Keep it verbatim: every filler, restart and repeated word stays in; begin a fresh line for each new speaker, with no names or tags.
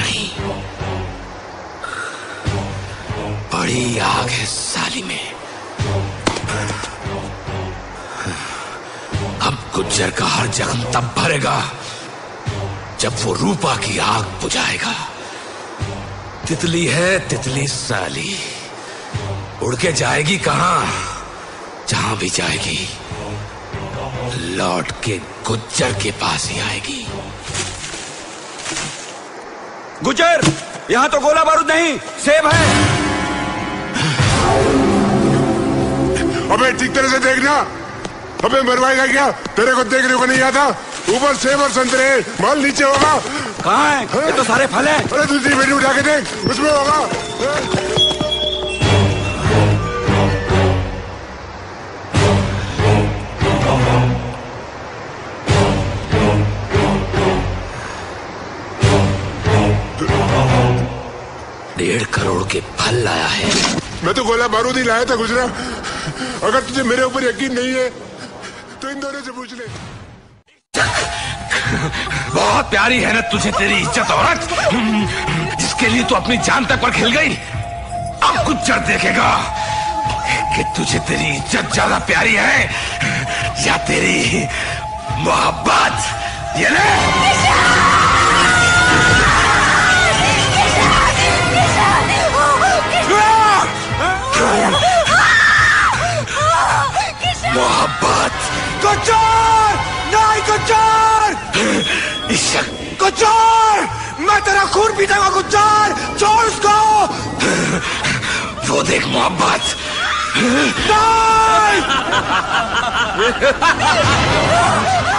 नहीं, बड़ी आग है साली में। अब गुज्जर का हर जख्म तब भरेगा जब वो रूपा की आग बुझाएगा। तितली है तितली साली, उड़ के जाएगी कहां? जहां भी जाएगी लौट के गुज्जर के पास ही आएगी।
गुज्जर, यहां तो गोला बारूद नहीं, सेब है।
अबे ठीक तरह से देखना, अबे मरवाएगा क्या? तेरे को देखने को नहीं आता? ऊपर सेब और संतरे, माल नीचे होगा।
कहाँ है? ये तो सारे फल हैं।
अरे दूसरी पेटी उठा के देख, उसमें होगा।
डेढ़ करोड़ के फल लाया है।
मैं तो गोला बारूद ही लाया था गुजरा। अगर तुझे मेरे ऊपर यकीन नहीं है तो इन दोनों से पूछ ले।
बहुत प्यारी है ना तुझे तेरी इज्जत औरत, जिसके लिए तू अपनी जान तक पर खिल गई। अब गुज्जर देखेगा कि तुझे तेरी इज्जत ज्यादा प्यारी है या तेरी मोहब्बत। ये ले। मोहब्बत।
गुज्जर! नहीं गुज्जर! गुज्जर! मैं तेरा खून पीटाऊंगा गुज्जर! छोड़ उसको!
वो देख मोहब्बत।
नहीं!